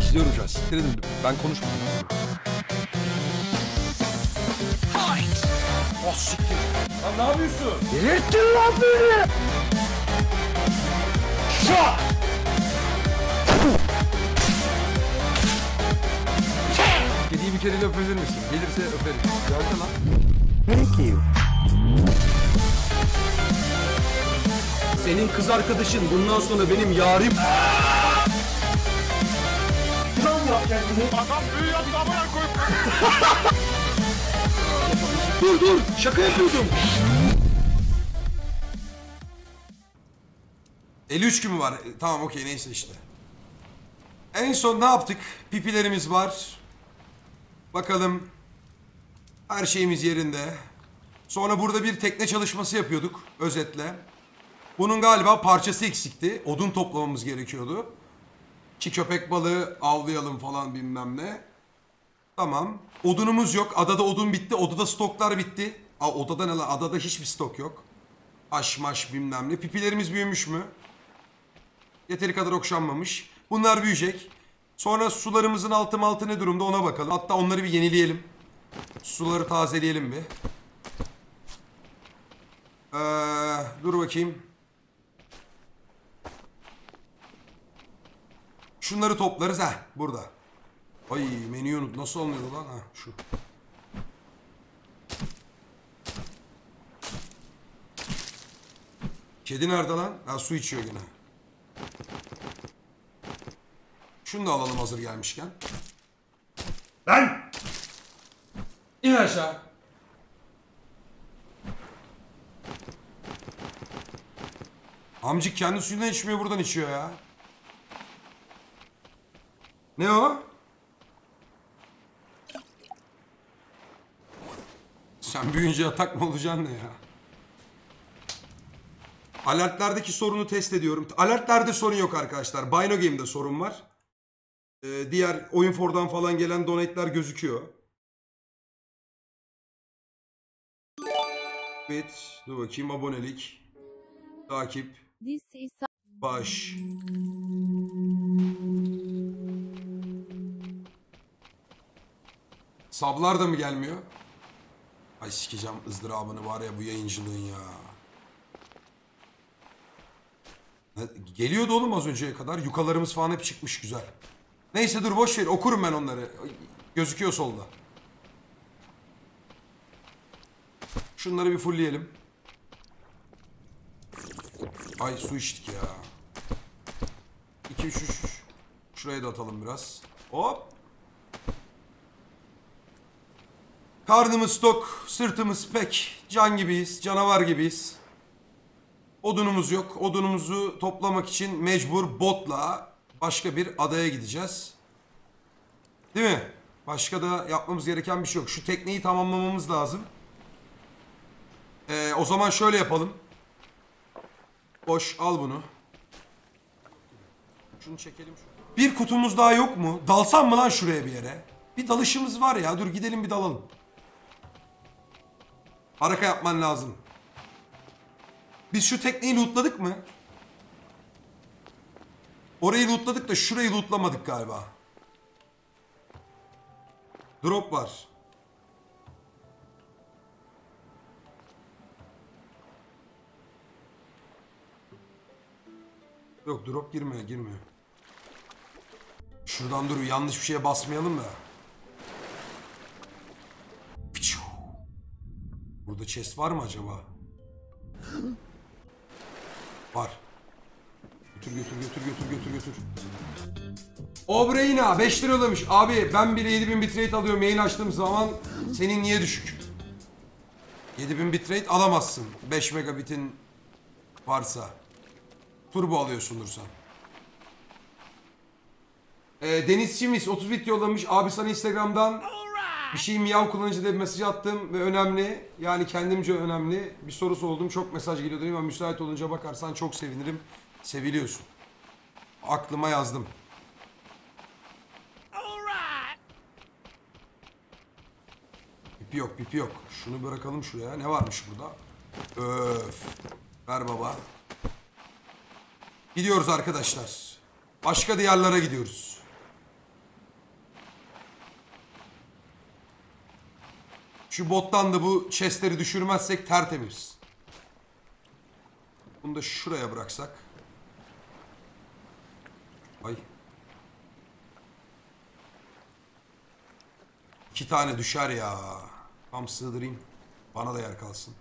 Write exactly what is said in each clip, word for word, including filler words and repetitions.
İzliyorum şu an. Siktir edin. Ben konuşmuyorum. Oh siktir. Lan ne yapıyorsun? Delirttin lan beni! Şah! Kediyi bir kere öpebilir misin? Gelirse öperim. Geldi lan. Thank you. Senin kız arkadaşın bundan sonra benim yarim. Plan yap kendini. Adam büyü yaptı amına koyup. Dur dur şaka yapıyordum. elli üç gün mü var? E, tamam okey neyse işte. En son ne yaptık? Pipilerimiz var. Bakalım. Her şeyimiz yerinde. Sonra burada bir tekne çalışması yapıyorduk özetle. Bunun galiba parçası eksikti. Odun toplamamız gerekiyordu. Ki köpek balığı avlayalım falan bilmem ne. Tamam. Odunumuz yok. Adada odun bitti. Odada stoklar bitti. Aa, odada ne lan? Adada hiçbir stok yok. Aş maş bilmem ne. Pipilerimiz büyümüş mü? Yeteri kadar okşanmamış. Bunlar büyüyecek. Sonra sularımızın altı altı ne durumda ona bakalım. Hatta onları bir yenileyelim. Suları tazeleyelim bir. Ee, dur bakayım. Şunları toplarız ha burada. Ay menüyü unut. Nasıl olmuyor lan? Ha şu. Kedi nerede lan? Ha su içiyor gene. Şunu da alalım hazır gelmişken. Lan! İn aşağı. Amcık kendi suyundan içmiyor buradan içiyor ya. Ne o? Sen büyüyünce yatak mı olacaksın ne ya? Alertlerdeki sorunu test ediyorum. Alertlerde sorun yok arkadaşlar. Bino Game'de sorun var. Ee, diğer Oyunfor'dan falan gelen donate'ler gözüküyor. Evet. Dur bakayım abonelik. Takip. Baş. Sablar da mı gelmiyor? Ay sikeceğim ızdırabını var ya bu yayıncılığın ya. Geliyordu oğlum az önceye kadar. Yukalarımız falan hep çıkmış güzel. Neyse dur boş ver okurum ben onları. Gözüküyor solda. Şunları bir fullleyelim. Ay su içtik ya. iki üç üç. Şuraya da atalım biraz. Hop. Karnımız tok, sırtımız pek. Can gibiyiz, canavar gibiyiz. Odunumuz yok. Odunumuzu toplamak için mecbur botla başka bir adaya gideceğiz. Değil mi? Başka da yapmamız gereken bir şey yok. Şu tekneyi tamamlamamız lazım. Ee, o zaman şöyle yapalım. Boş al bunu. Şunu çekelim. Bir kutumuz daha yok mu? Dalsam mı lan şuraya bir yere? Bir dalışımız var ya. Dur gidelim bir dalalım. Harika yapman lazım. Biz şu tekneyi lootladık mı? Orayı lootladık da şurayı lootlamadık galiba. Drop var. Yok drop girmiyor girmiyor. Şuradan dur yanlış bir şeye basmayalım da. Burada chest var mı acaba? Var. Götür götür götür götür götür götür. Obreyna beş lira yollamış. Abi ben bile yedi bin bitrate alıyorum yayın açtığım zaman senin niye düşük? yedi bin bitrate alamazsın. beş megabitin varsa. Turbo alıyorsundur sen. Ee, Deniz Çimiz otuz bit yollamış. Abi sana Instagram'dan bir şey miyav kullanıcı diye bir mesaj attım ve önemli. Yani kendimce önemli. Bir soru sordum. Çok mesaj geliyor dedim ama müsait olunca bakarsan çok sevinirim. Seviliyorsun. Aklıma yazdım. Pipi yok pipi yok. Şunu bırakalım şuraya. Ne varmış burada? Öf. Ver baba. Gidiyoruz arkadaşlar. Başka diyarlara gidiyoruz. Şu bottan da bu chestleri düşürmezsek tertemiz. Bunu da şuraya bıraksak. Ay. İki tane düşer ya. Tam sığdırayım. Bana da yer kalsın.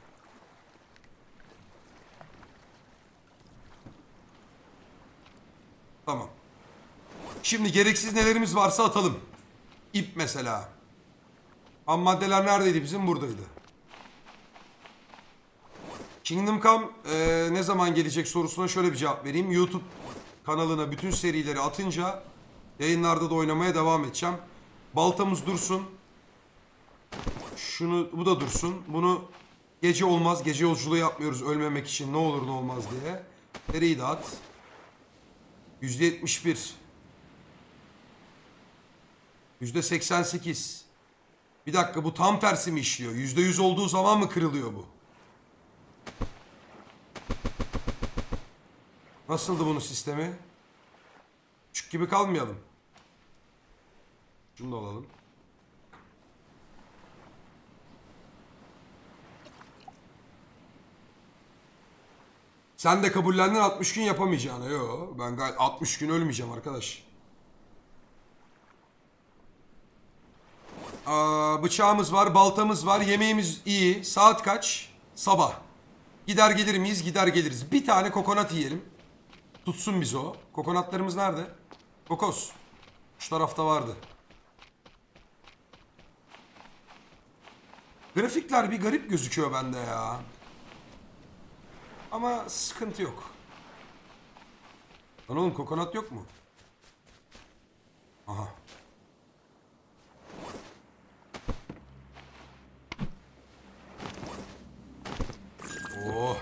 Tamam. Şimdi gereksiz nelerimiz varsa atalım. İp mesela. Ham maddeler neredeydi? Bizim buradaydı. Kingdom Come e, ne zaman gelecek sorusuna şöyle bir cevap vereyim. YouTube kanalına bütün serileri atınca yayınlarda da oynamaya devam edeceğim. Baltamız dursun. Şunu, bu da dursun. Bunu gece olmaz. Gece yolculuğu yapmıyoruz ölmemek için, ne olur ne olmaz diye. Seriyi de at. yüzde yetmiş bir. yüzde seksen sekiz. Bir dakika, bu tam tersi mi işliyor? yüzde yüz olduğu zaman mı kırılıyor bu? Nasıldı bunun sistemi? Küçük gibi kalmayalım. Şunu da alalım. Sen de kabullendin altmış gün yapamayacağını. Yo, ben gayet altmış gün ölmeyeceğim arkadaş. Aa, bıçağımız var, baltamız var, yemeğimiz iyi. Saat kaç? Sabah. Gider gelir miyiz? Gider geliriz. Bir tane kokonat yiyelim. Tutsun bizi o. Kokonatlarımız nerede? Kokos. Şu tarafta vardı. Grafikler bir garip gözüküyor bende ya. Ama sıkıntı yok. Lan oğlum, kokonat yok mu? Aha. Oh.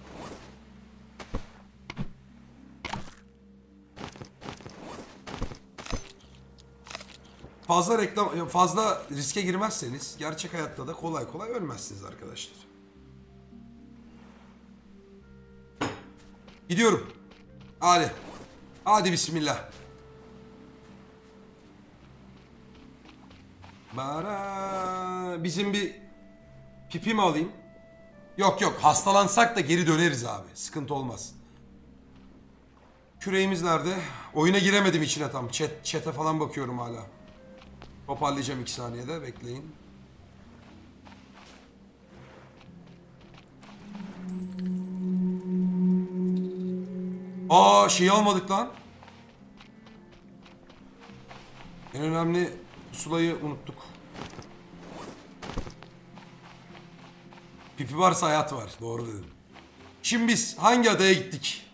Fazla reklam, fazla riske girmezseniz gerçek hayatta da kolay kolay ölmezsiniz arkadaşlar. Gidiyorum. Hadi. Hadi bismillah. Bara. Bizim bir pipi mi alayım? Yok yok, hastalansak da geri döneriz abi. Sıkıntı olmaz. Küreğimiz nerede? Oyuna giremedim içine tam. Chat, chat'e falan bakıyorum hala. Toparlayacağım iki saniyede. Bekleyin. Aa, şeyi almadık lan. En önemli pusulayı unuttuk. Pipi varsa hayat var. Doğru dedim. Şimdi biz hangi adaya gittik?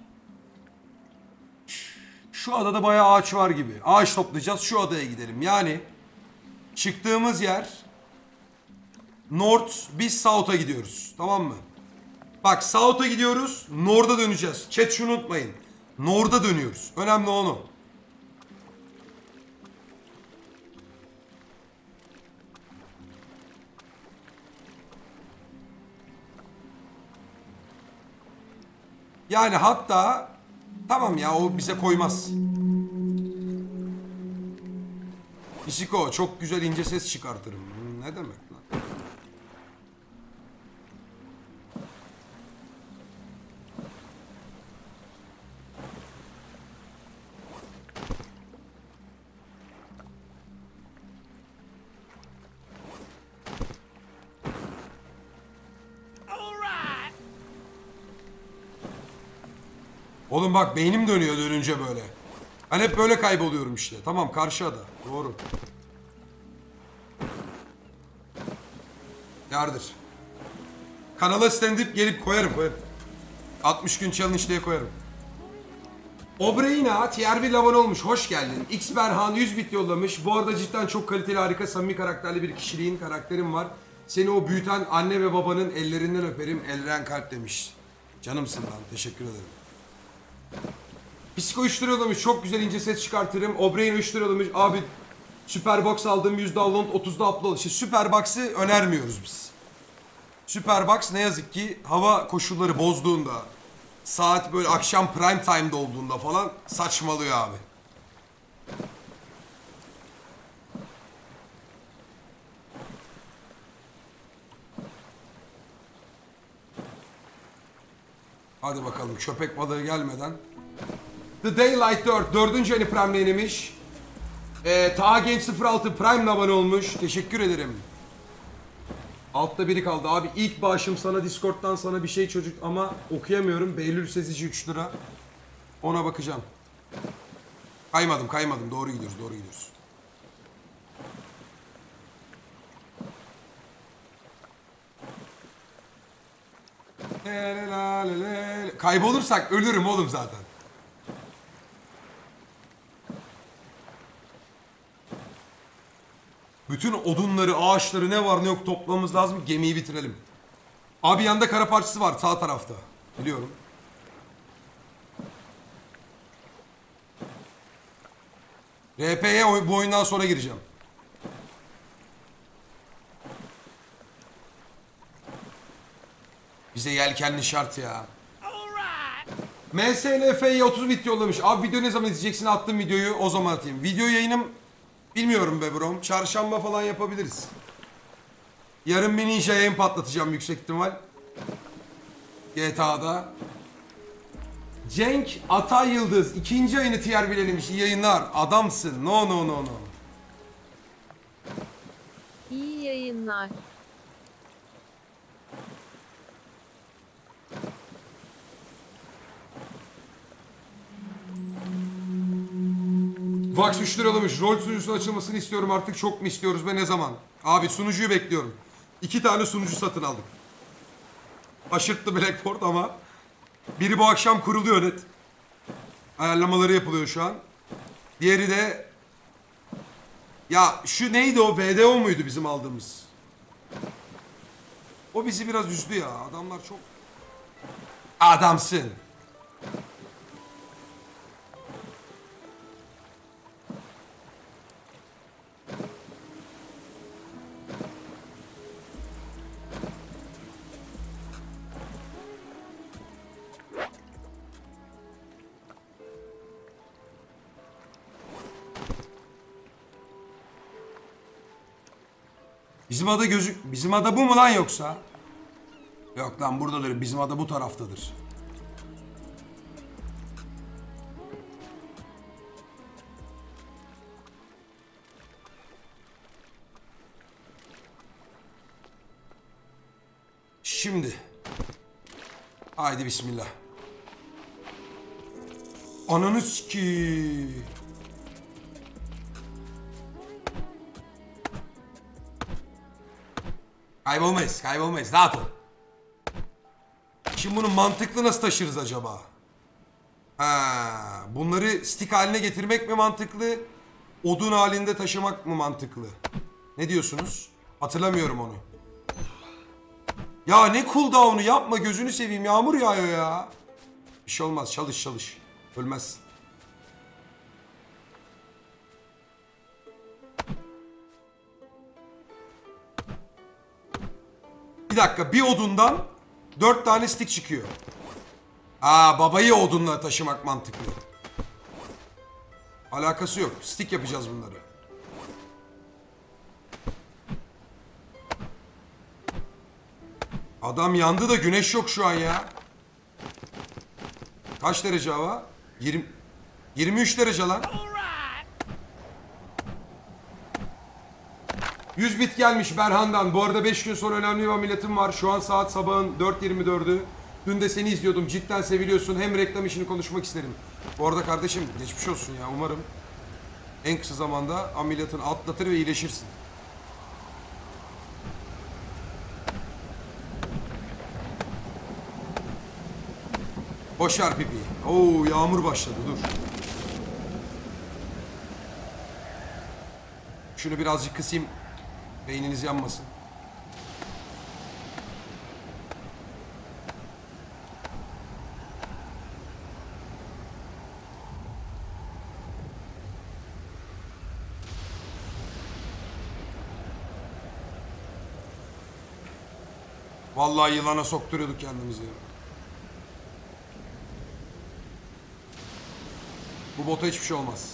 Şu adada bayağı ağaç var gibi. Ağaç toplayacağız. Şu adaya gidelim. Yani çıktığımız yer North, biz South'a gidiyoruz. Tamam mı? Bak, South'a gidiyoruz. North'a döneceğiz. Chat şunu unutmayın. North'a dönüyoruz. Önemli onu. Yani hatta tamam ya, o bize koymaz. Pisiko, çok güzel ince ses çıkartırım. Ne demek lan? Oğlum bak, beynim dönüyor dönünce böyle. Ben hep böyle kayboluyorum işte. Tamam, karşı ada. Doğru. Yardır. Kanala stand-up gelip koyarım koyarım. altmış gün challenge diye koyarım. Obreyna tier bir abone olmuş. Hoş geldin. X Berhan yüz bit yollamış. Bu arada cidden çok kaliteli, harika, samimi karakterli bir kişiliğin, karakterin var. Seni o büyüten anne ve babanın ellerinden öperim. Elren kalp demiş. Canımsın lan. Teşekkür ederim. Psiko üç lira yollamış. Çok güzel ince ses çıkartırım. Obreyna üç lira yollamış. Abi Superbox aldım. yüz download, otuzda upload. İşte Superbox'ı önermiyoruz biz. Superbox ne yazık ki hava koşulları bozduğunda, saat böyle akşam prime time'da olduğunda falan saçmalıyor abi. Hadi bakalım köpek balığı gelmeden. The Daylight dört. Dördüncü ayını Prime'leymiş. Ee, Taha Genç sıfır altı Prime'le abone olmuş. Teşekkür ederim. Altta biri kaldı. Abi ilk bağışım sana Discord'dan sana bir şey çocuk ama okuyamıyorum. Beylül Sezici üç lira. Ona bakacağım. Kaymadım kaymadım. Doğru gidiyoruz doğru gidiyoruz. Kaybolursak ölürüm oğlum zaten. Bütün odunları, ağaçları ne var ne yok toplamamız lazım. Gemiyi bitirelim. Abi yanında kara parçası var sağ tarafta. Biliyorum. R P'ye bu oyundan sonra gireceğim. Bize yelkenli şart ya. M S L F'ye otuz bit yollamış. Abi video ne zaman izleyeceksin? Attığım videoyu o zaman atayım. Video yayınım bilmiyorum be brom. Çarşamba falan yapabiliriz. Yarın bir ninja yayın patlatacağım yüksek ihtimal. G T A'da. Cenk Atay Yıldız ikinci ayını tiyer bilemiş. İyi yayınlar. Adamsın. No no no no. İyi yayınlar. Vax üç lira yollamış. Rol sunucusunun açılmasını istiyorum artık. Çok mu istiyoruz ve ne zaman? Abi sunucuyu bekliyorum. İki tane sunucu satın aldım. Aşırttı Blackboard ama biri bu akşam kuruluyor net. Ayarlamaları yapılıyor şu an. Diğeri de ya şu neydi o? V D O muydu bizim aldığımız? O bizi biraz üzdü ya. Adamlar çok adamsın. Bizim ada gözük... Bizim ada bu mu lan yoksa? Yok lan buradadır. Bizim ada bu taraftadır. Şimdi. Haydi bismillah. Ananı sikeyim. Kaybolmayız, kaybolmayız. Rahat ol. Şimdi bunu mantıklı nasıl taşırız acaba? Ha, bunları stick haline getirmek mi mantıklı? Odun halinde taşımak mı mantıklı? Ne diyorsunuz? Hatırlamıyorum onu. Ya ne cooldown'u yapma gözünü seveyim. Yağmur yağıyor ya. Bir şey olmaz. Çalış çalış. Ölmezsin. Bir dakika, bir odundan dört tane stick çıkıyor. Aa, babayı odunla taşımak mantıklı. Alakası yok. Stick yapacağız bunları. Adam yandı da güneş yok şu an ya. Kaç derece hava? yirmi yirmi üç derece lan. yüz bit gelmiş Berhan'dan. Bu arada beş gün sonra önemli bir ameliyatım var. Şu an saat sabahın dört yirmi dördü. Dün de seni izliyordum. Cidden seviliyorsun. Hem reklam işini konuşmak isterim. Bu arada kardeşim geçmiş olsun ya. Umarım en kısa zamanda ameliyatını atlatır ve iyileşirsin. Boş ver pipi. Oo, yağmur başladı. Dur. Şunu birazcık kısayım. Beyniniz yanmasın. Vallahi yılana sokturuyorduk kendimizi. Bu bota hiçbir şey olmaz.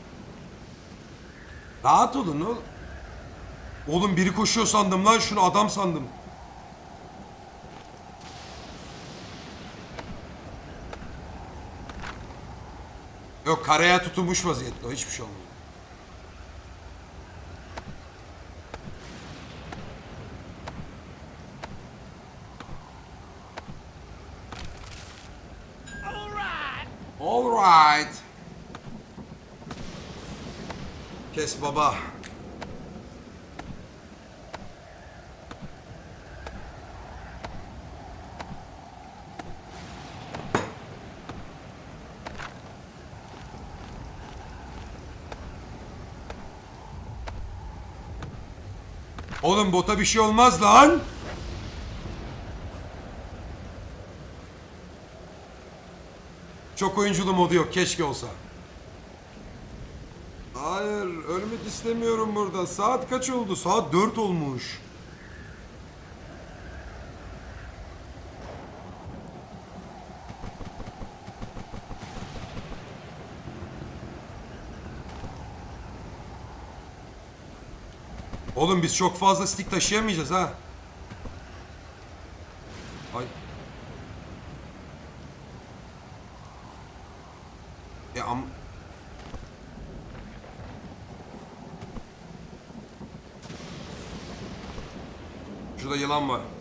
Rahat olun oğlum. Oğlum biri koşuyor sandım lan, şunu adam sandım. Yok, karaya tutunmuş vaziyette o, hiçbir şey olmuyor. All right. Kes baba. Oğlum bota bir şey olmaz lan. Çok oyunculu modu yok. Keşke olsa. Hayır. Ölmek istemiyorum burada. Saat kaç oldu? Saat dört olmuş. Oğlum biz çok fazla stick taşıyamayacağız ha. Ay. Ya am... Şurada yılan var.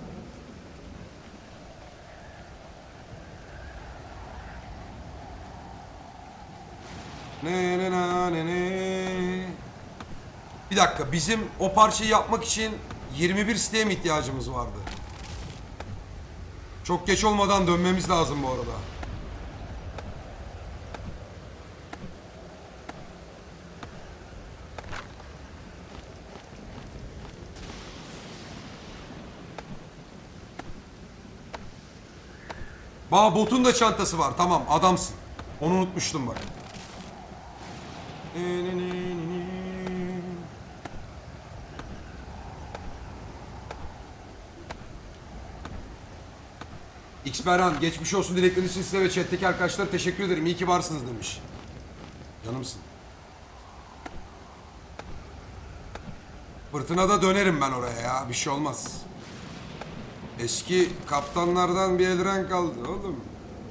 Ne ne ne ne ne. Bir dakika, bizim o parçayı yapmak için yirmi bir siteye mi ihtiyacımız vardı? Çok geç olmadan dönmemiz lazım bu arada. Aa, botun da çantası var. Tamam, adamsın. Onu unutmuştum bak. Xberhan, geçmiş olsun dilekleriniz için size ve chat'teki arkadaşlara teşekkür ederim. İyi ki varsınız demiş. Canımsın. Fırtınada dönerim ben oraya ya. Bir şey olmaz. Eski kaptanlardan bir elren kaldı oğlum.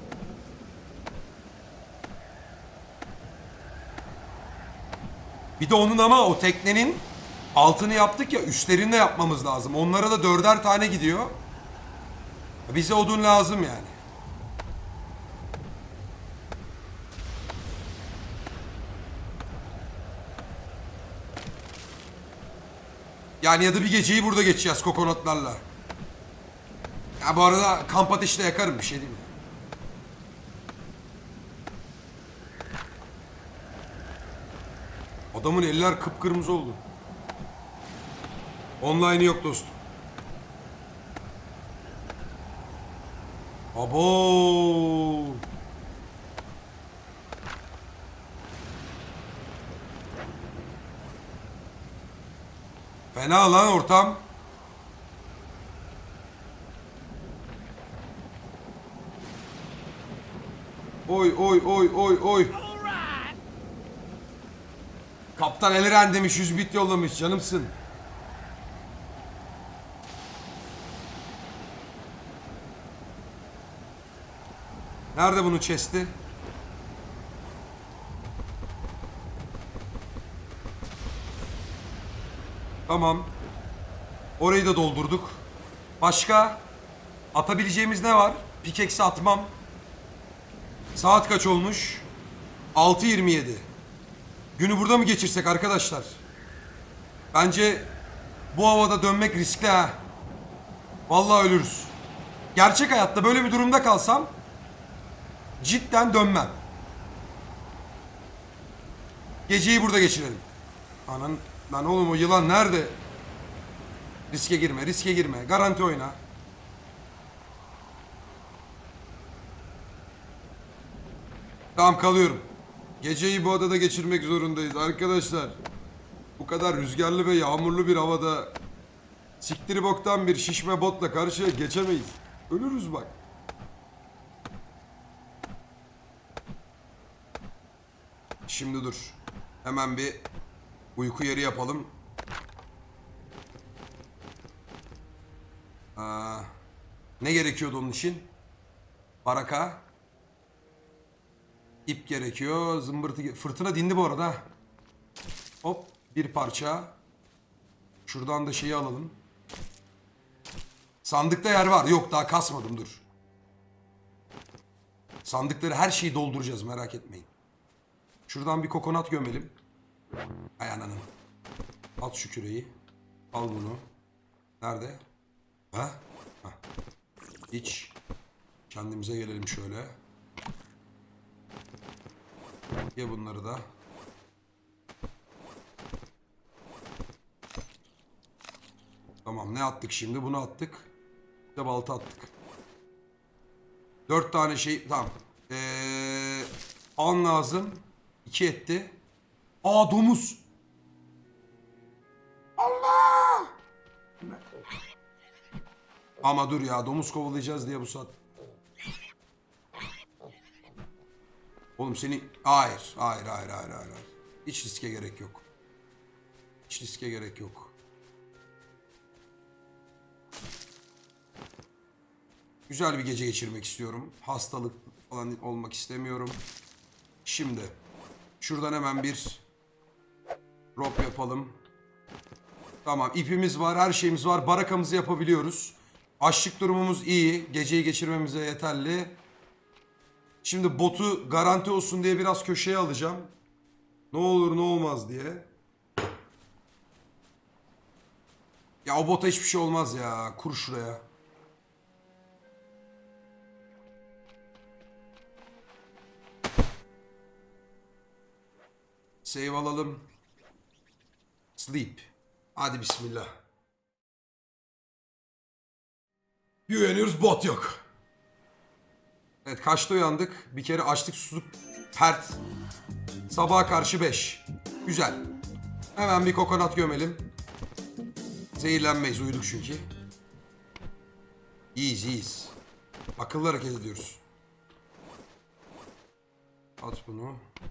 Bir de onun ama o teknenin altını yaptık ya, üstlerini de yapmamız lazım. Onlara da dörder tane gidiyor. Bize odun lazım yani. Yani ya da bir geceyi burada geçeceğiz kokonatlarla. Ya bu arada kamp ateşi de yakarım, bir şey değil mi? Adamın eller kıpkırmızı oldu. Online'ı yok dostum. Abo. Fena lan ortam. Oy oy oy oy oy. Kaptan Eliren demiş, yüz bit yollamış, canımsın. Nerede bunun chest'i? Tamam. Orayı da doldurduk. Başka atabileceğimiz ne var? Pickaxe atmam. Saat kaç olmuş? altı yirmi yedi. Günü burada mı geçirsek arkadaşlar? Bence bu havada dönmek riskli ha. Vallahi ölürüz. Gerçek hayatta böyle bir durumda kalsam cidden dönmem. Geceyi burada geçirelim. Anan, lan oğlum o yılan nerede? Riske girme, riske girme. Garanti oyna. Tamam, kalıyorum. Geceyi bu adada geçirmek zorundayız arkadaşlar. Bu kadar rüzgarlı ve yağmurlu bir havada siktiri boktan bir şişme botla karşıya geçemeyiz. Ölürüz bak. Şimdi dur. Hemen bir uyku yeri yapalım. Aa, ne gerekiyordu onun için? Baraka. İp gerekiyor. Zımbırtı. ge- Fırtına dindi bu arada. Hop. Bir parça. Şuradan da şeyi alalım. Sandıkta yer var. Yok daha kasmadım dur. Sandıkları her şeyi dolduracağız merak etmeyin. Şuradan bir kokonat gömelim. Ay ananın. At şu küreği. Al bunu. Nerede? Ha? Ha. İç. Kendimize gelelim şöyle. Ye bunları da. Tamam ne attık şimdi? Bunu attık. Bir de balta attık. Dört tane şey. Tamam. Ee, an lazım. İki etti. Aa domuz. Allah! Ama dur ya domuz kovalayacağız diye bu saat. Oğlum seni... Hayır. Hayır hayır hayır hayır. Hiç riske gerek yok. Hiç riske gerek yok. Güzel bir gece geçirmek istiyorum. Hastalık falan olmak istemiyorum. Şimdi şuradan hemen bir rope yapalım. Tamam ipimiz var, her şeyimiz var. Barakamızı yapabiliyoruz. Açlık durumumuz iyi. Geceyi geçirmemize yeterli. Şimdi botu garanti olsun diye biraz köşeye alacağım. Ne olur ne olmaz diye. Ya o bota hiçbir şey olmaz ya. Kur şuraya. Save alalım. Sleep. Hadi bismillah. Bir uyanıyoruz bot yok. Evet kaçta uyandık? Bir kere açlık susuzluk pert. Sabaha karşı beş. Güzel. Hemen bir kokonat gömelim. Zehirlenmeyiz uyuduk çünkü. İyiyiz iyiyiz. Akıllı hareket ediyoruz. At bunu.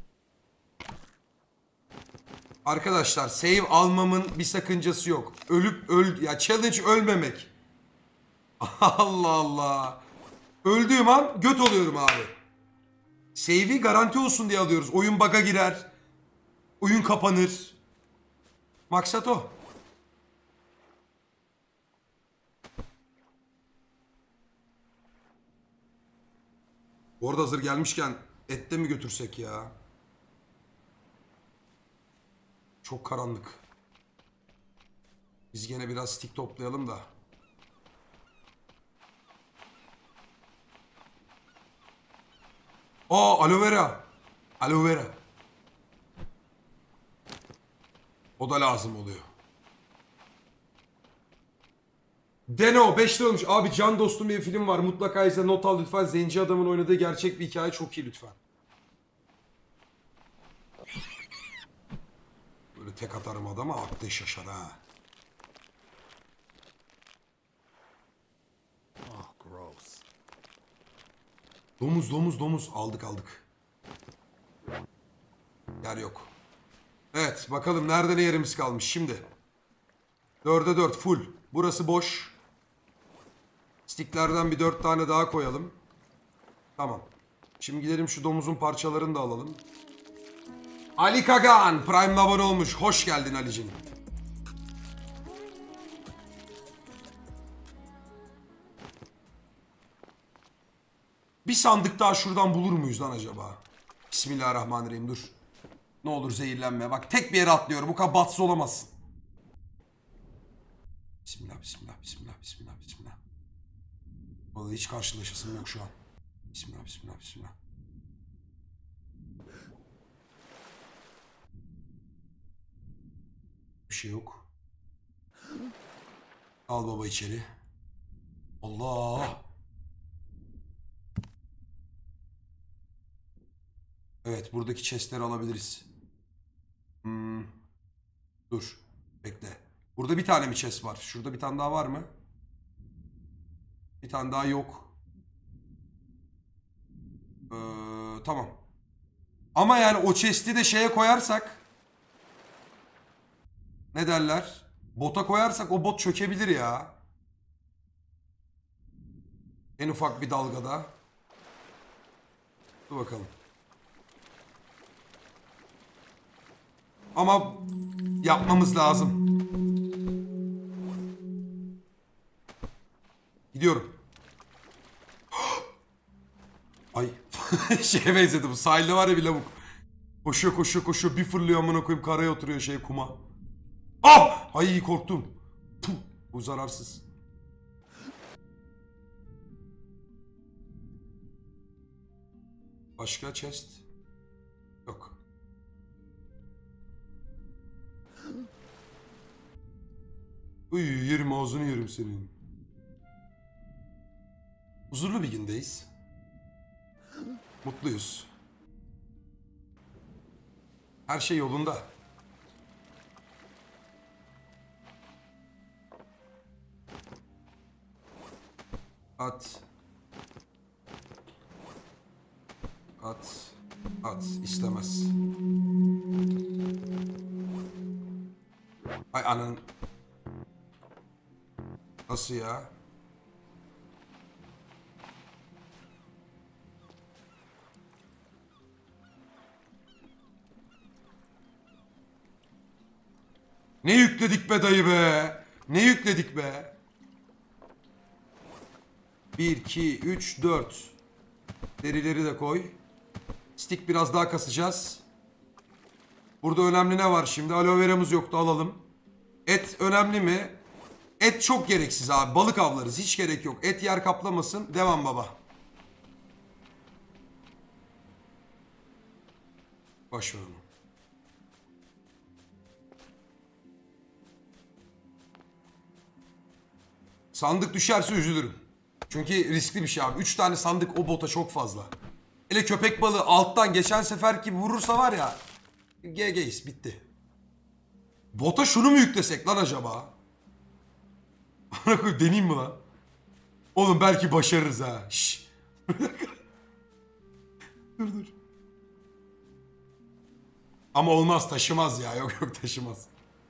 Arkadaşlar save almamın bir sakıncası yok. Ölüp öl... Ya challenge ölmemek. Allah Allah. Öldüğüm an göt oluyorum abi. Save'i garanti olsun diye alıyoruz. Oyun bug'a girer. Oyun kapanır. Maksat o. Bu arada hazır gelmişken et de mi götürsek ya? Çok karanlık. Biz gene biraz stick toplayalım da. Aa aloe vera. Aloe vera. O da lazım oluyor. Deno beş lira olmuş. Abi Can Dostum diye bir film var. Mutlaka izle not al lütfen. Zenci adamın oynadığı gerçek bir hikaye çok iyi lütfen. Böyle tek atarım adama aklı şaşar ha. Oh, gross. Domuz domuz domuz aldık aldık. Yer yok. Evet bakalım nerede ne yerimiz kalmış şimdi. Dörde dört full. Burası boş. Sticklerden bir dört tane daha koyalım. Tamam. Şimdi gidelim şu domuzun parçalarını da alalım. Ali Kagan Prime'la abone olmuş. Hoş geldin Ali'cim. Bir sandık daha şuradan bulur muyuz lan acaba? Bismillahirrahmanirrahim dur. Ne olur zehirlenme. Bak tek bir yere atlıyorum. Bu kadar batsız olamazsın. Bismillah, bismillah, bismillah, bismillah, bismillah. Vallahi hiç karşılaşasım yok şu an. Bismillah, bismillah, bismillah. Bir şey yok. Al baba içeri. Allah. Evet buradaki chestleri alabiliriz. Hmm. Dur. Bekle. Burada bir tane mi chest var? Şurada bir tane daha var mı? Bir tane daha yok. Ee, tamam. Ama yani o chest'i de şeye koyarsak... Ne derler? Bota koyarsak o bot çökebilir ya. En ufak bir dalgada. Dur bakalım. Ama yapmamız lazım. Gidiyorum. Ay. Şeye benzedi bu. Sahilde var ya bir lavuk. Koşuyor koşuyor koşuyor. Bir fırlıyor amına koyayım. Karaya oturuyor şey kuma. Ah! Ay korktum. Puh, bu zararsız. Başka chest? Yok. Uy yerim ağzını yerim senin. Huzurlu bir gündeyiz. Mutluyuz. Her şey yolunda. At. At. At. İstemez. Ay anan. Nasıl ya? Ne yükledik be dayı be? Ne yükledik be? bir, iki, üç, dört. Derileri de koy. Stick biraz daha kasacağız. Burada önemli ne var şimdi? Aloe veramız yoktu, alalım. Et önemli mi? Et çok gereksiz abi. Balık avlarız. Hiç gerek yok. Et yer kaplamasın. Devam baba. Boş ver onu. Sandık düşerse üzülürüm. Çünkü riskli bir şey abi. Üç tane sandık o bota çok fazla. Hele köpek balığı alttan geçen sefer gibi vurursa var ya. G G'yiz bitti. Bota şunu mu yüklesek lan acaba? Deneyeyim mi lan? Oğlum belki başarırız ha. Şşş. Dur dur. Ama olmaz, taşımaz ya. Yok yok taşımaz.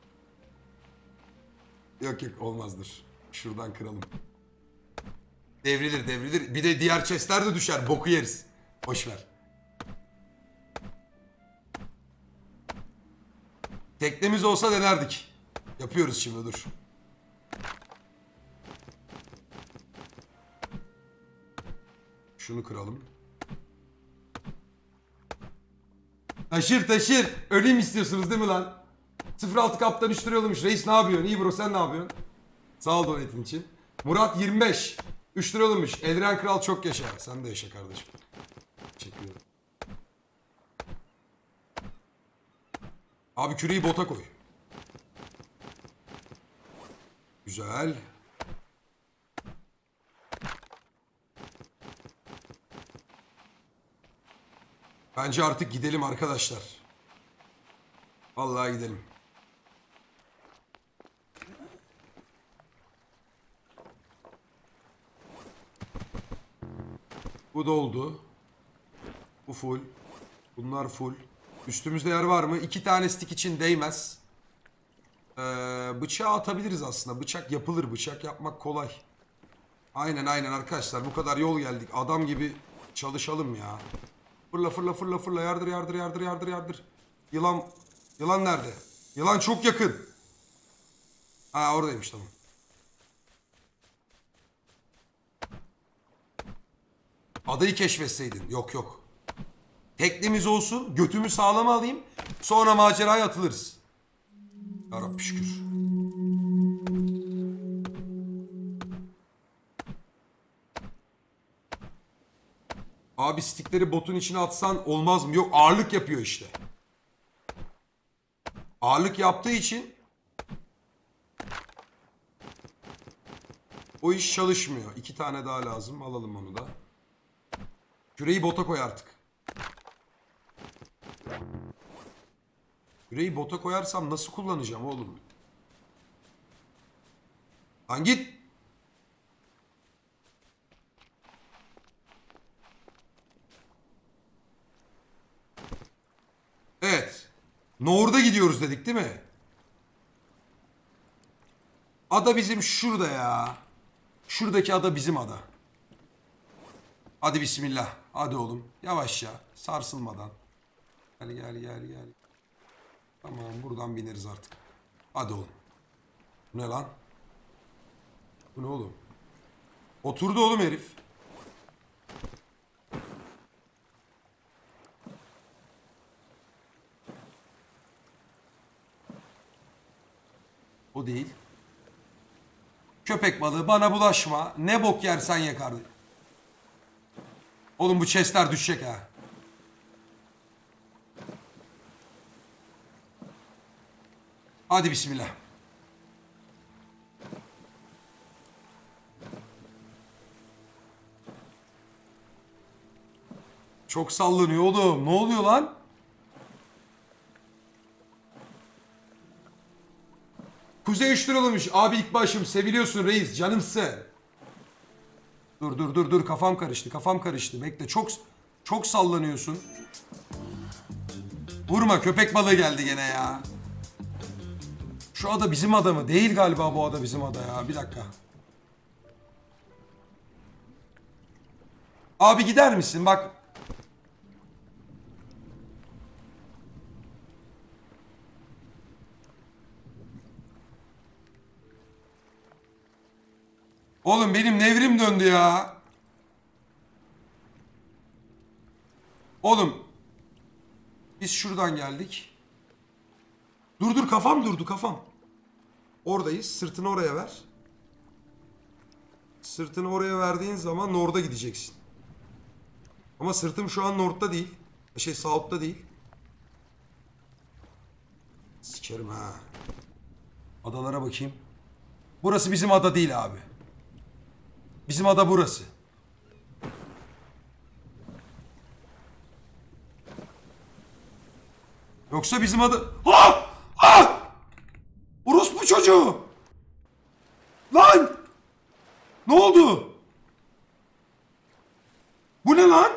Yok yok olmazdır. Şuradan kıralım. Devrilir devrilir. Bir de diğer chestler de düşer. Boku yeriz. Boş ver. Teknemiz olsa denerdik. Yapıyoruz şimdi dur. Şunu kıralım. Taşır taşır. Öleyim istiyorsunuz değil mi lan? sıfır altı kaptan üç lira yollamış. Reis ne yapıyorsun? İyi bro sen ne yapıyorsun? Sağ ol donetin için. Murat yirmi beş. üç lira yollamış. Eldiren Kral çok yaşa. Sen de yaşa kardeşim. Teşekkür ederim. Abi küreği bota koy. Güzel. Bence artık gidelim arkadaşlar. Vallahi gidelim. Bu doldu. Bu full. Bunlar full. Üstümüzde yer var mı? İki tane stick için değmez. Ee, bıçağı atabiliriz aslında. Bıçak yapılır. Bıçak yapmak kolay. Aynen aynen arkadaşlar. Bu kadar yol geldik. Adam gibi çalışalım ya. Fırla fırla fırla fırla. Yardır yardır yardır yardır yardır. Yılan. Yılan nerede? Yılan çok yakın. Ha oradaymış tamam. Adayı keşfetseydin. Yok yok. Teknemiz olsun. Götümü sağlam alayım. Sonra maceraya atılırız. Yarabbi şükür. Abi stickleri botun içine atsan olmaz mı? Yok ağırlık yapıyor işte. Ağırlık yaptığı için o iş çalışmıyor. İki tane daha lazım. Alalım onu da. Küreği bota koy artık. Küreği bota koyarsam nasıl kullanacağım oğlum? Lan git. Evet. Nohur'da gidiyoruz dedik değil mi? Ada bizim şurada ya. Şuradaki ada bizim ada. Hadi bismillah. Hadi oğlum. Yavaşça. Sarsılmadan. Gel gel gel gel. Tamam buradan bineriz artık. Hadi oğlum. Bu ne lan? Bu ne oğlum? Oturdu oğlum herif. O değil. Köpek balığı bana bulaşma. Ne bok yersen ye kardeşim. Oğlum bu chestler düşecek ha. Hadi bismillah. Çok sallanıyor oğlum. Ne oluyor lan? Kuzey üç lira olmuş. Abi ilk başım seviliyorsun reis. Canımsın. Dur dur dur dur kafam karıştı. Kafam karıştı. Bekle çok çok sallanıyorsun. Vurma köpek balığı geldi gene ya. Şu ada bizim ada mı? Değil galiba bu ada bizim ada ya. Bir dakika. Abi gider misin? Bak. Oğlum benim nevrim döndü ya. Oğlum. Biz şuradan geldik. Dur dur kafam durdu kafam. Oradayız. Sırtını oraya ver. Sırtını oraya verdiğin zaman Nord'a gideceksin. Ama sırtım şu an Nord'da değil. Şey South'ta değil. Sikerim ha. Adalara bakayım. Burası bizim ada değil abi. Bizim ada burası. Yoksa bizim ada... Ha! Ha! Orospu çocuğu! Lan! Ne oldu? Bu ne lan?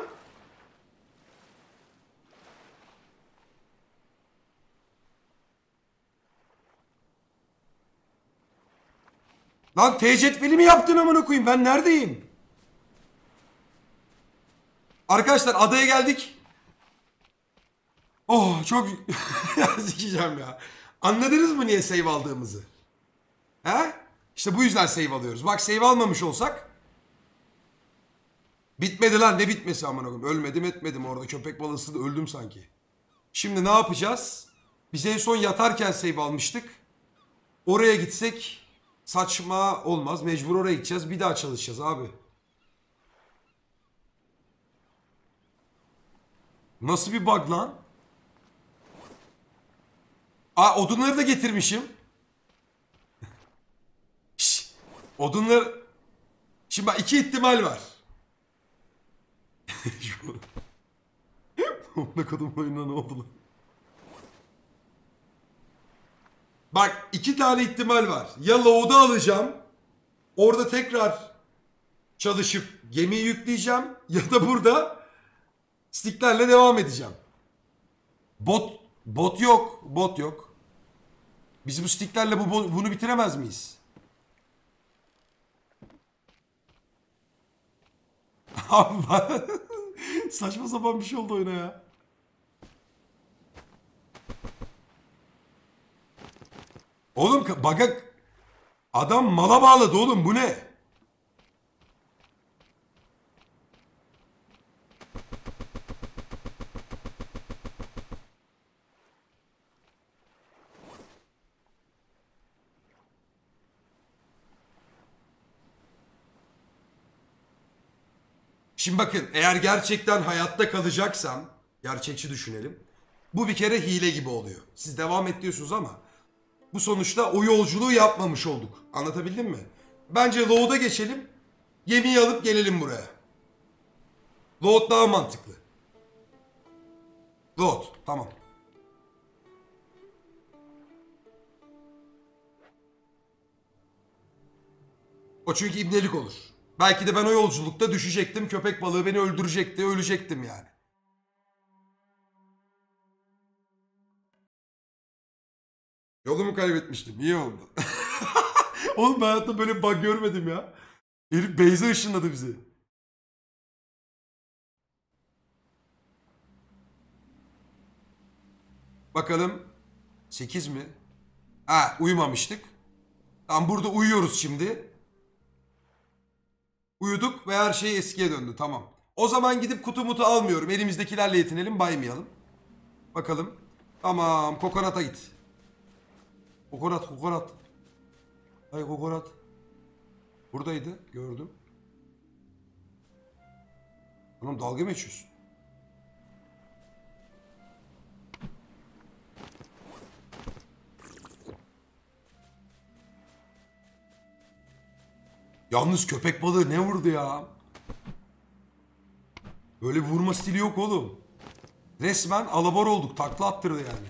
Lan T cetveli mi yaptın amına koyayım? Ben neredeyim? Arkadaşlar adaya geldik. Oh çok... Sikeceğim ya. Anladınız mı niye save aldığımızı? He? İşte bu yüzden save alıyoruz. Bak save almamış olsak... Bitmedi lan ne bitmesi amına koyayım. Ölmedim etmedim orada köpek balısı da öldüm sanki. Şimdi ne yapacağız? Biz en son yatarken save almıştık. Oraya gitsek saçma olmaz. Mecbur oraya gideceğiz. Bir daha çalışacağız abi. Nasıl bir bug lan? Aa odunları da getirmişim. Şşş, odunları... Şimdi bak iki ihtimal var. Ne kadın oyununa ne oldu lan? Bak iki tane ihtimal var. Ya Low'da alacağım. Orada tekrar çalışıp gemiyi yükleyeceğim. Ya da burada sticklerle devam edeceğim. Bot bot yok. Bot yok. Biz bu sticklerle bu, bunu bitiremez miyiz? Abi saçma sapan bir şey oldu oyuna ya. Oğlum baga adam mala bağladı oğlum bu ne? Şimdi bakın eğer gerçekten hayatta kalacaksam gerçekçi düşünelim. Bu bir kere hile gibi oluyor. Siz devam et diyorsunuz ama bu sonuçta o yolculuğu yapmamış olduk. Anlatabildim mi? Bence Load'a geçelim. Gemiyi alıp gelelim buraya. Load daha mantıklı. Load tamam. O çünkü ibnelik olur. Belki de ben o yolculukta düşecektim. Köpek balığı beni öldürecekti. Ölecektim yani. Yolumu kaybetmiştim. İyi oldu. Oğlum ben hayatta böyle bir bug görmedim ya. Herif Beyza ışınladı bizi. Bakalım. sekiz mi? Ha, uyumamıştık. Tamam, burada uyuyoruz şimdi. Uyuduk ve her şey eskiye döndü. Tamam. O zaman gidip kutu mutu almıyorum. Elimizdekilerle yetinelim, baymayalım. Bakalım. Tamam, kokonata git. Kokonat, kokonat. Hay kokonat. Buradaydı, gördüm. Oğlum dalga mı geçiyorsun? Yalnız köpek balığı ne vurdu ya? Böyle bir vurma stili yok oğlum. Resmen alabor olduk. Takla attırdı yani.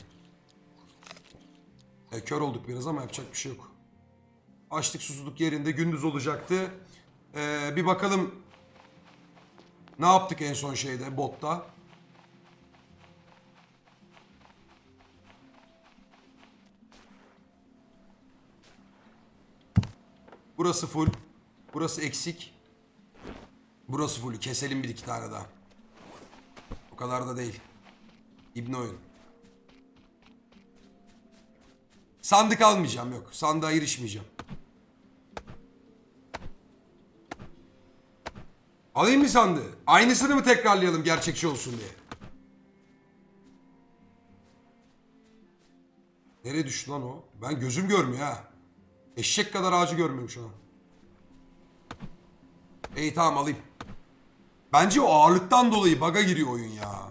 E, kör olduk biraz ama yapacak bir şey yok. Açlık susuzluk yerinde, gündüz olacaktı. Ee, bir bakalım ne yaptık en son şeyde, botta. Burası full. Burası eksik. Burası full. Keselim bir iki tane daha. O kadar da değil. İbne oyun. Sandık almayacağım, yok. Sandığa girişmeyeceğim. Alayım mı sandığı? Aynısını mı tekrarlayalım gerçekçi olsun diye? Nereye düştü lan o? Ben gözüm görmüyor ha. Eşek kadar ağacı görmüyorum şu an. İyi tamam, alayım. Bence o ağırlıktan dolayı bug'a giriyor oyun ya.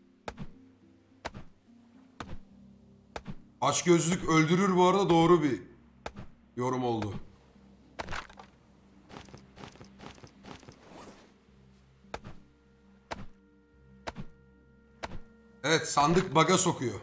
Açgözlülük öldürür bu arada, doğru bir yorum oldu. Evet, sandık bug'a sokuyor.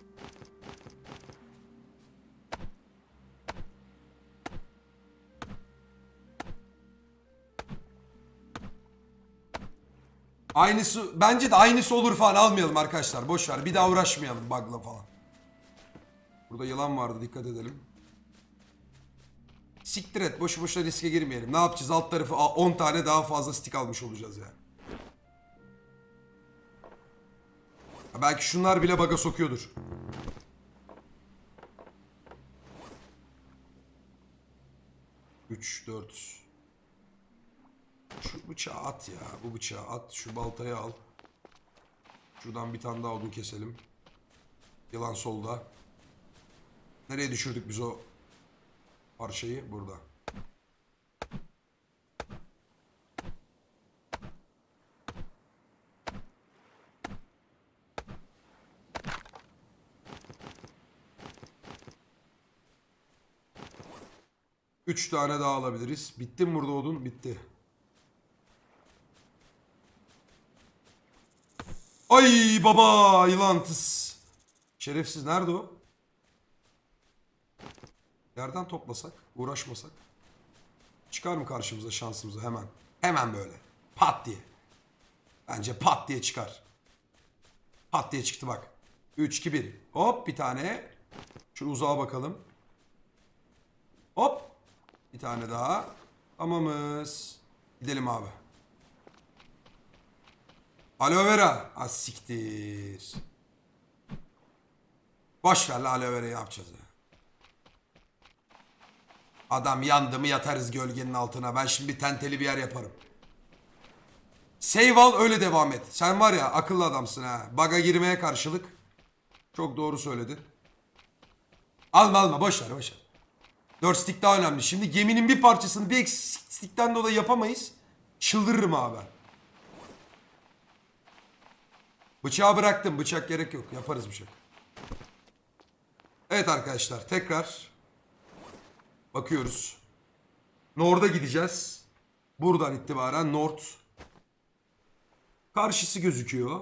Aynısı, bence de aynısı olur falan, almayalım arkadaşlar. Boş ver, bir daha uğraşmayalım bug'la falan. Burada yılan vardı, dikkat edelim. Siktir et, boşu boşuna riske girmeyelim. Ne yapacağız, alt tarafı on tane daha fazla stick almış olacağız yani. Ha, belki şunlar bile bug'a sokuyordur. üç, dört. Şu bıçağı at ya, bu bıçağı at. Şu baltayı al. Şuradan bir tane daha odun keselim. Yılan solda. Nereye düşürdük biz o parçayı? Burada. Üç tane daha alabiliriz. Bitti mi burada odun? Bitti. Ay baba, yılan tıs. Şerefsiz nerede o? Yerden toplasak, uğraşmasak. Çıkar mı karşımıza şansımıza hemen? Hemen böyle. Pat diye. Bence pat diye çıkar. Pat diye çıktı bak. üç, iki, bir. Hop bir tane. Şu uzağa bakalım. Hop. Bir tane daha. Tamamız. Gidelim abi. Aloe vera. Ha siktir. Boş ver la, aloe vera yapacağız ya. Adam yandı mı yatarız gölgenin altına. Ben şimdi bir tenteli bir yer yaparım. Save al, öyle devam et. Sen var ya, akıllı adamsın ha. Bug'a girmeye karşılık. Çok doğru söyledin. Alma alma, boş ver boş ver. dört stick daha önemli. Şimdi geminin bir parçasını bir eksiklikten dolayı yapamayız. Çıldırırım abi ben. Bıçağı bıraktım. Bıçak gerek yok. Yaparız bıçak. Evet arkadaşlar, tekrar bakıyoruz. Nord'a gideceğiz. Buradan itibaren Nord. Karşısı gözüküyor.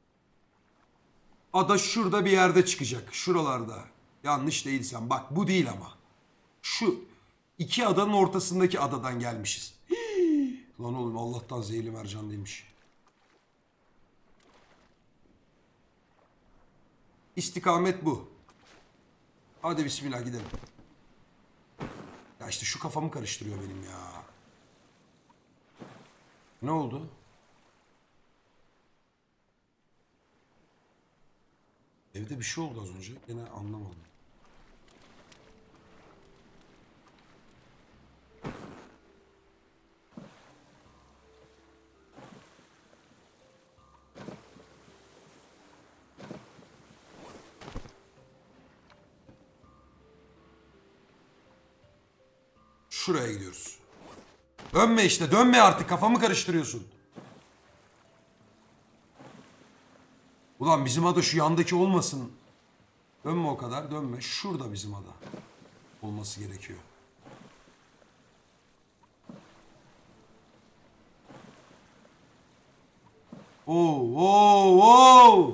Ada şurada bir yerde çıkacak. Şuralarda. Yanlış değilsem. Bak bu değil ama. Şu iki adanın ortasındaki adadan gelmişiz. Hii. Lan oğlum, Allah'tan zehirli mercan değilmiş. İstikamet bu. Hadi bismillah gidelim. Ya işte şu kafamı karıştırıyor benim ya. Ne oldu? Evde bir şey oldu az önce. Gene anlamadım. Şuraya gidiyoruz. Dönme işte, dönme artık, kafamı karıştırıyorsun. Ulan bizim ada şu yandaki olmasın. Dönme o kadar, dönme. Şurada bizim ada olması gerekiyor. Oo, oo, oo.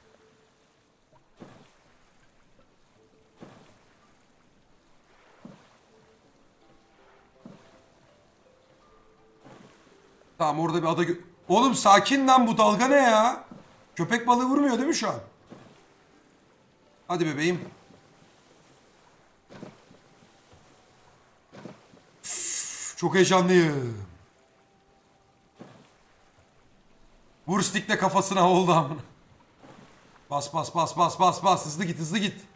Tamam, orada bir ada... gö- Oğlum sakin lan, bu dalga ne ya? Köpek balığı vurmuyor değil mi şu an? Hadi bebeğim. Üf, çok heyecanlıyım. Vur stickle kafasına, oldu amına. Bas bas bas bas bas bas, hızlı git hızlı git.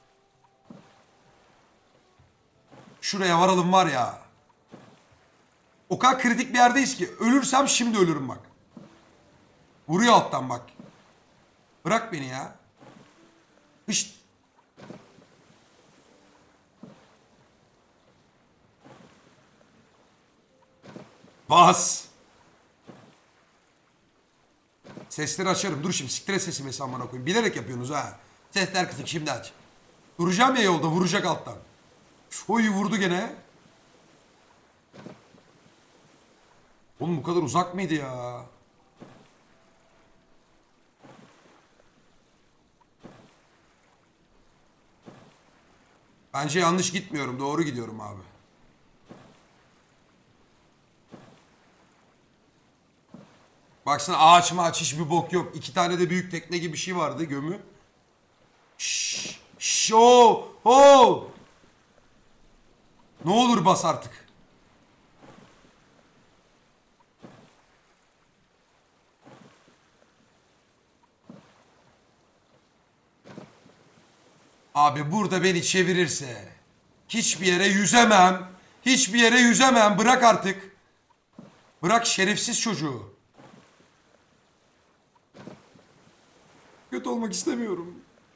Şuraya varalım var ya. O kadar kritik bir yerdeyiz ki. Ölürsem şimdi ölürüm bak. Vuruyor alttan bak. Bırak beni ya. Hışt. Bas. Sesleri açarım. Dur şimdi, siktir et sesimi amına koyayım. Bilerek yapıyorsunuz ha. Sesler kısık, şimdi aç. Duracağım ya yolda, vuracak alttan. Oy, vurdu gene. Oğlum bu kadar uzak mıydı ya? Bence yanlış gitmiyorum. Doğru gidiyorum abi. Baksana, ağaç mağaç hiçbir bok yok. İki tane de büyük tekne gibi bir şey vardı, gömü. Şşş. Şşş. Oo. Oo. Ne olur bas artık. Abi burada beni çevirirse hiçbir yere yüzemem. Hiçbir yere yüzemem. Bırak artık. Bırak şerefsiz çocuğu. Kötü olmak istemiyorum.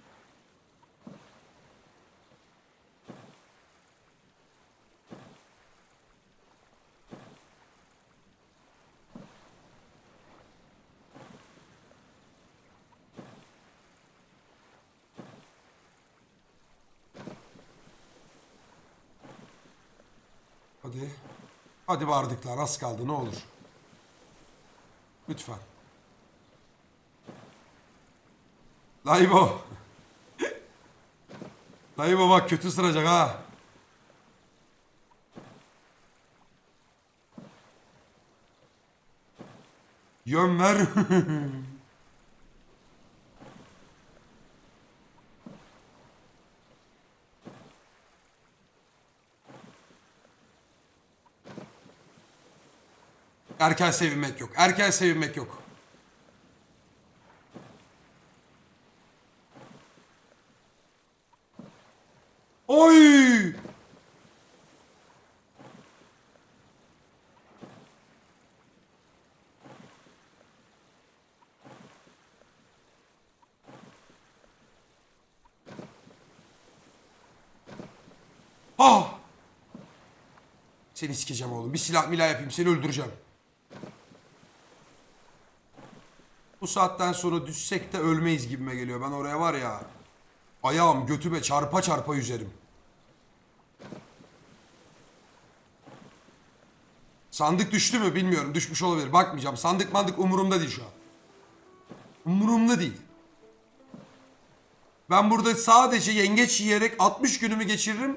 Hadi. Hadi vardık lan, az kaldı, ne olur. Lütfen. Laybo. Laybo bak, kötü sıracak ha. Yön ver. Erken sevinmek yok. Erken sevinmek yok. Oy! Ah! Seni sikeceğim oğlum. Bir silah milah yapayım, seni öldüreceğim. Bu saatten sonra düşsek de ölmeyiz gibime geliyor. Ben oraya var ya, ayağım götüme çarpa çarpa yüzerim. Sandık düştü mü bilmiyorum. Düşmüş olabilir. Bakmayacağım. Sandık mandık umurumda değil şu an. Umurumda değil. Ben burada sadece yengeç yiyerek altmış günümü geçiririm.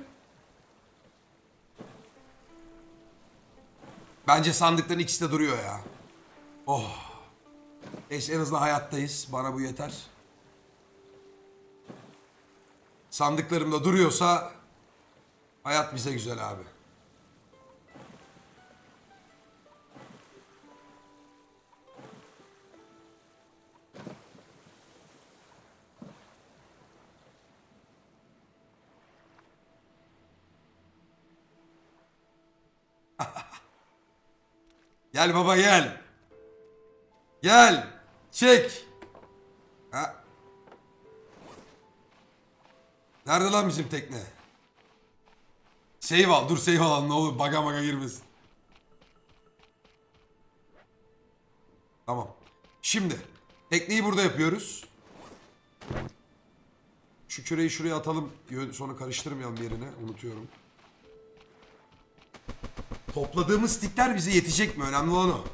Bence sandıkların ikisi de duruyor ya. Oh. Neyse, en azından hayattayız. Bana bu yeter. Sandıklarım da duruyorsa hayat bize güzel abi. Gel baba gel. Gel. Çek. Ha. Nerede lan bizim tekne? Save al. Dur save al ne olur. Baga maga girmesin. Tamam. Şimdi. Tekneyi burada yapıyoruz. Şu küreyi şuraya atalım. Sonra karıştırmayalım yerine. Unutuyorum. Topladığımız stickler bize yetecek mi? Önemli olan o.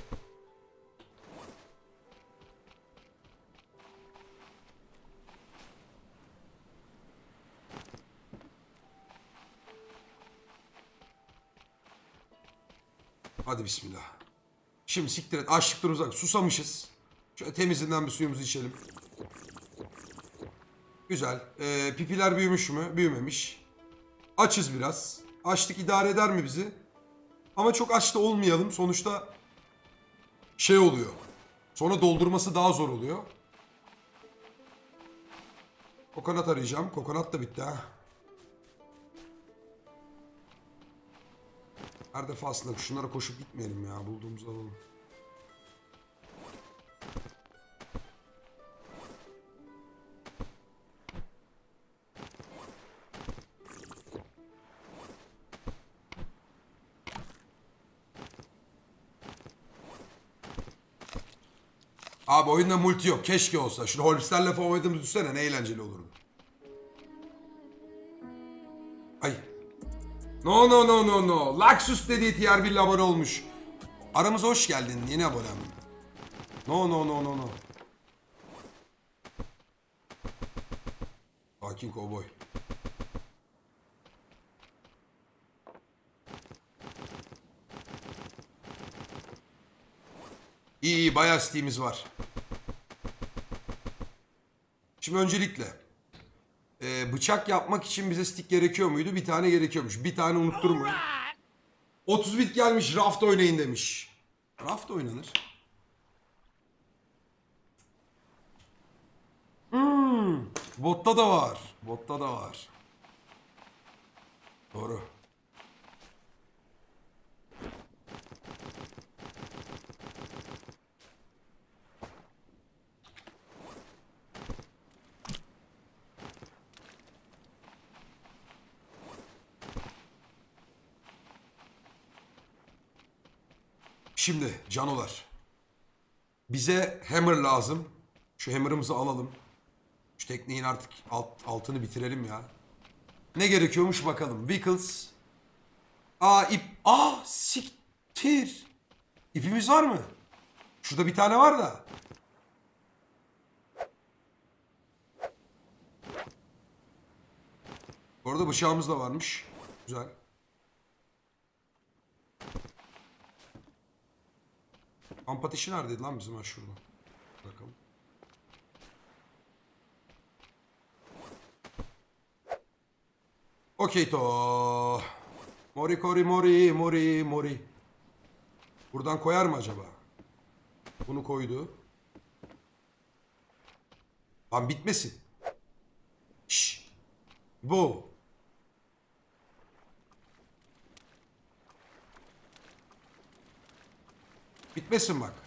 Hadi bismillah. Şimdi siktir et. Açlıktan uzak. Susamışız. Şöyle temizinden bir suyumuzu içelim. Güzel. Ee, pipiler büyümüş mü? Büyümemiş. Açız biraz. Açlık idare eder mi bizi? Ama çok aç da olmayalım. Sonuçta şey oluyor. Sonra doldurması daha zor oluyor. Kokonat arayacağım. Kokonat da bitti ha. Her defasında şunlara koşup gitmeyelim ya. Bulduğumuzu alalım. Abi oyunda multi yok. Keşke olsa. Şunu Holmes'lerle falan oynadığımız düşünsene ne eğlenceli olurdu. Ay. No no no no no. Laxus dediği tier bir abone olmuş. Aramıza hoş geldin. Yeni abonem. No no no no no. Sakin kovboy. İyi iyi bayağı Steam'imiz var. Şimdi öncelikle e, bıçak yapmak için bize stick gerekiyor muydu? Bir tane gerekiyormuş. Bir tane unutturmayın. otuz bit gelmiş raft oynayın demiş. Raft oynanır. Hmm, botta da var. Botta da var. Doğru. Şimdi canolar. Bize hammer lazım. Şu hammer'ımızı alalım. Şu tekneyin artık alt, altını bitirelim ya. Ne gerekiyormuş bakalım. Wickles. Aa ip. Aa siktir. İpimiz var mı? Şurada bir tane var da. Orada bıçağımız da varmış. Güzel. Kamp ateşi neredeydi lan bizim ha şurada. Bakalım. Okey to. Mori kori mori mori mori. Buradan koyar mı acaba? Bunu koydu. Lan bitmesin. Şşş. Bu. Bitmesin bak.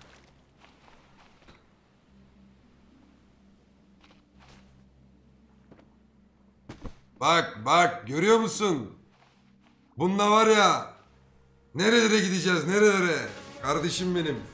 Bak bak görüyor musun? Bunda var ya. Nerelere gideceğiz nerelere? Kardeşim benim.